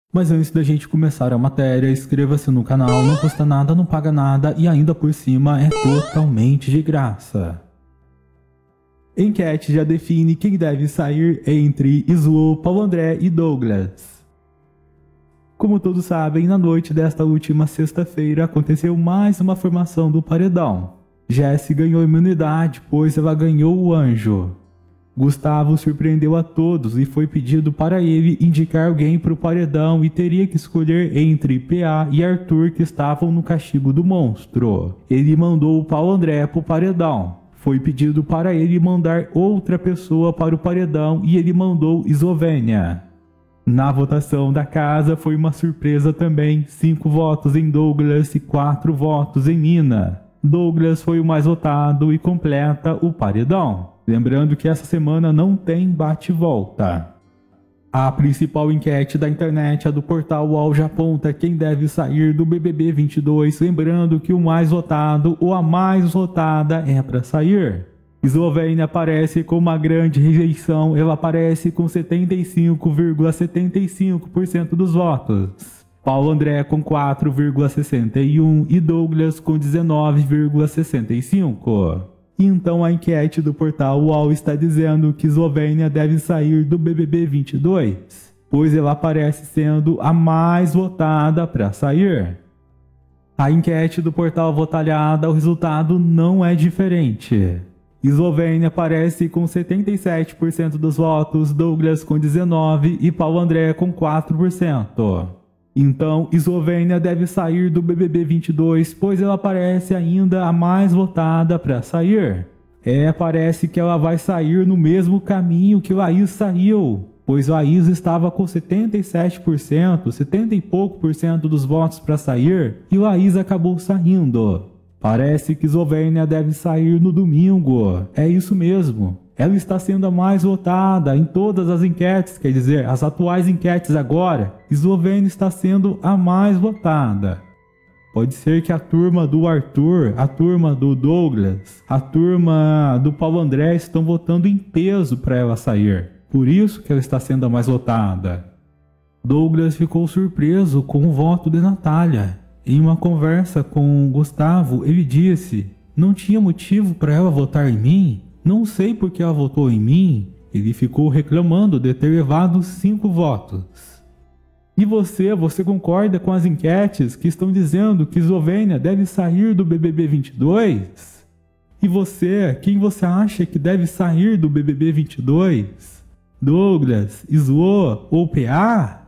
Mas antes da gente começar a matéria, inscreva-se no canal, não custa nada, não paga nada e ainda por cima é totalmente de graça. Enquete já define quem deve sair entre Izo, Paulo André e Douglas. Como todos sabem, na noite desta última sexta-feira aconteceu mais uma formação do paredão. Jessi ganhou imunidade, pois ela ganhou o anjo. Gustavo surpreendeu a todos e foi pedido para ele indicar alguém para o paredão e teria que escolher entre PA e Arthur, que estavam no castigo do monstro. Ele mandou o Paulo André para o paredão. Foi pedido para ele mandar outra pessoa para o paredão e ele mandou Eslovênia. Na votação da casa foi uma surpresa também, 5 votos em Douglas e 4 votos em Nina. Douglas foi o mais votado e completa o paredão. Lembrando que essa semana não tem bate-volta. A principal enquete da internet, a do portal UOL, já aponta quem deve sair do BBB 22, lembrando que o mais votado ou a mais votada é para sair. Eslovênia aparece com uma grande rejeição, ela aparece com 75,75% dos votos. Paulo André com 4,61% e Douglas com 19,65%. Então a enquete do portal UOL está dizendo que Eslovênia deve sair do BBB 22, pois ela aparece sendo a mais votada para sair. A enquete do portal Votalhada, o resultado não é diferente. Eslovênia aparece com 77% dos votos, Douglas com 19% e Paulo André com 4%. Então, Eslovênia deve sair do BBB 22, pois ela parece ainda a mais votada para sair. Parece que ela vai sair no mesmo caminho que Laís saiu, pois Laís estava com 77%, 70 e pouco por cento dos votos para sair, e Laís acabou saindo. Parece que Eslovênia deve sair no domingo, é isso mesmo. Ela está sendo a mais votada em todas as enquetes, quer dizer, as atuais enquetes agora, Eslovênia está sendo a mais votada. Pode ser que a turma do Arthur, a turma do Douglas, a turma do Paulo André estão votando em peso para ela sair. Por isso que ela está sendo a mais votada. Douglas ficou surpreso com o voto de Natália. Em uma conversa com Gustavo, ele disse: "Não tinha motivo para ela votar em mim? Não sei por que ela votou em mim." Ele ficou reclamando de ter levado 5 votos. E você concorda com as enquetes que estão dizendo que Eslovênia deve sair do BBB 22? E você, quem você acha que deve sair do BBB 22? Douglas, Islo ou PA?